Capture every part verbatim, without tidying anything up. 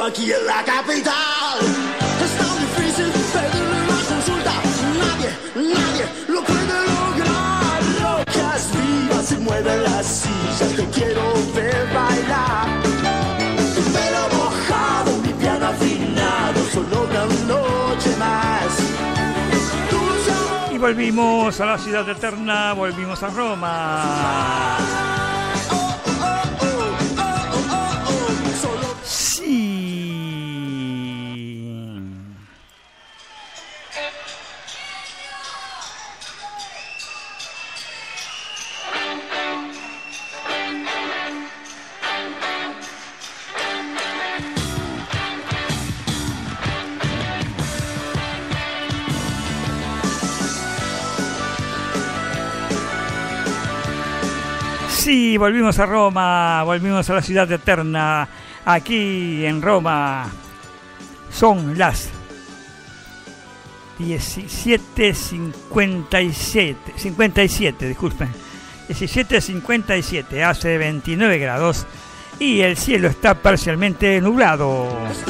solo aquí en la capital. Es tan difícil pedirle una consulta, nadie, nadie lo puede lograr. Locas vivas se mueven las sillas que quiero ver bailar. Tu pelo mojado, mi piano afinado, solo una noche más. Y volvimos a la ciudad eterna, volvimos a Roma. Sí, volvimos a Roma, volvimos a la ciudad eterna, aquí en Roma. Son las diecisiete cincuenta y siete, cincuenta y siete, disculpen, diecisiete cincuenta y siete, hace veintinueve grados y el cielo está parcialmente nublado.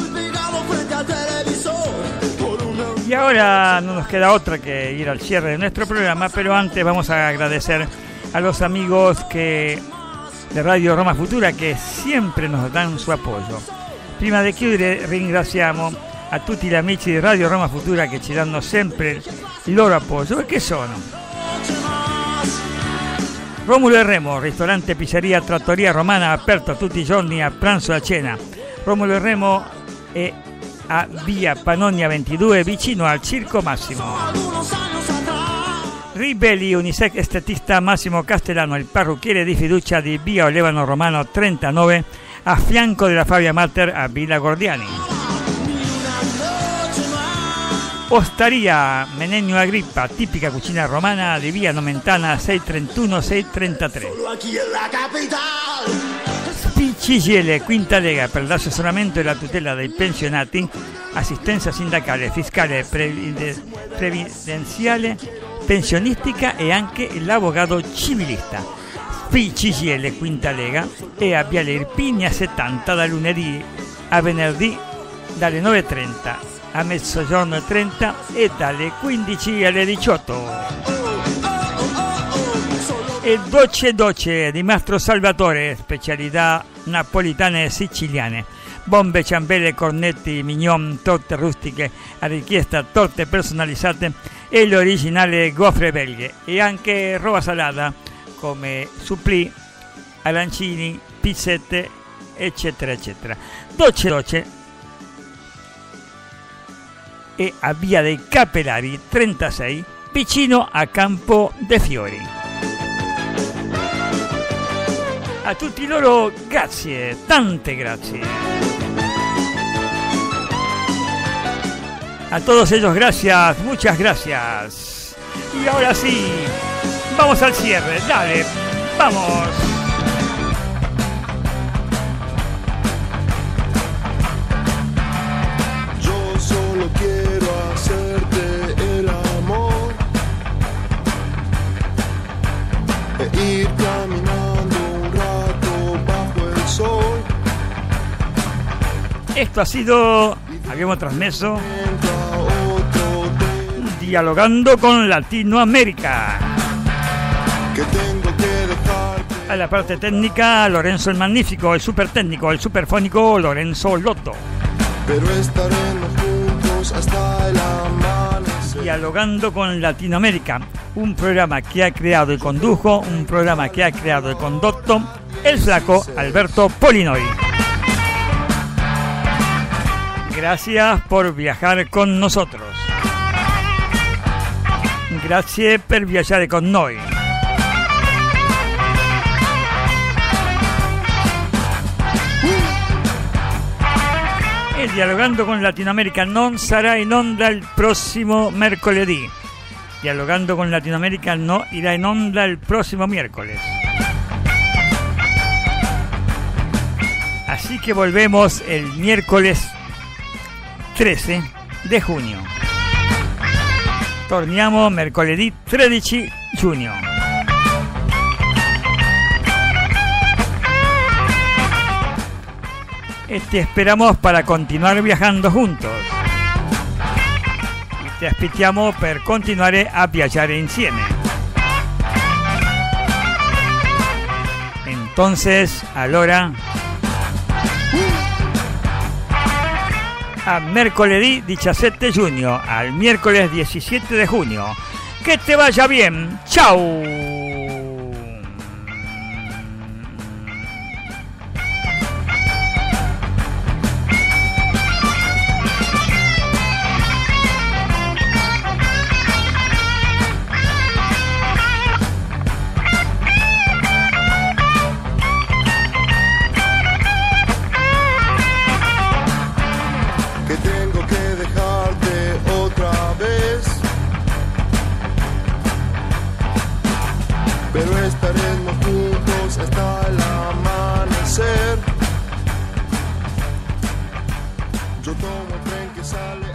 Y ahora no nos queda otra que ir al cierre de nuestro programa, pero antes vamos a agradecer a los amigos que de Radio Roma Futura che sempre nos danno su apoyo. Prima di chiudere ringraziamo a tutti gli amici di Radio Roma Futura che ci danno sempre il loro appoggio. E che sono? Romulo e Remo, ristorante, pizzeria, trattoria romana aperto tutti i giorni a pranzo e a cena. Romulo e Remo è a via Pannonia ventidue vicino al Circo Massimo. Ribelli Unisex estetista Massimo Castellano, il parrucchiere di fiducia di via Olevano Romano trentanove, a fianco della Fabia Mater a Villa Gordiani. Osteria Menegno Agrippa, tipica cucina romana di via Nomentana seicentotrentuno seicentotrentantre. C G I L Quinta Lega per l'assessoramento e la tutela dei pensionati, assistenza sindacale, fiscale, previdenziale, pensionistica e anche l'avvocato civilista. P C G L Quinta Lega è a Viale Irpinia settanta da lunedì a venerdì dalle nove e trenta a mezzogiorno e trenta e dalle quindici alle diciotto. E Dolce Dolce di Mastro Salvatore, specialità napolitane e siciliane. Bombe, ciambelle, cornetti, mignon, torte rustiche a richiesta, torte personalizzate e l'originale gofre belghe e anche roba salata come supplì, arancini, pizzette, eccetera eccetera. Dolce Dolce è a via dei Capellari trentasei vicino a Campo de Fiori. A tutti loro grazie, tante grazie. A todos ellos gracias, muchas gracias. Y ahora sí, vamos al cierre, dale, vamos. Yo solo quiero hacerte el amor e ir caminando un rato bajo el sol. Esto ha sido, habíamos trasmesso Dialogando con Latinoamérica. A la parte técnica Lorenzo el Magnífico, el super técnico, el superfónico Lorenzo Lotto. Pero estaremos juntos hasta el amanecer. Dialogando con Latinoamérica, un programa que ha creado y condujo, un programa que ha creado y condotto el flaco Alberto Polinoi. Gracias por viajar con nosotros. Grazie per viaggiare con noi. E Dialogando con Latinoamerica non sarà in onda il prossimo mercoledì. Dialogando con Latinoamerica no irá in onda el próximo miércoles. Así que volvemos el miércoles trece de junio. Torniamo mercoledì tredici giugno. E ti esperamos para continuare viaggiando juntos. E ti aspettiamo per continuare a viaggiare insieme. Entonces, allora, a mercoledì diciassette giugno, al miércoles diecisiete de junio. Que te vaya bien. Chao. Pero estaremos juntos hasta el amanecer. Yo tomo el tren que sale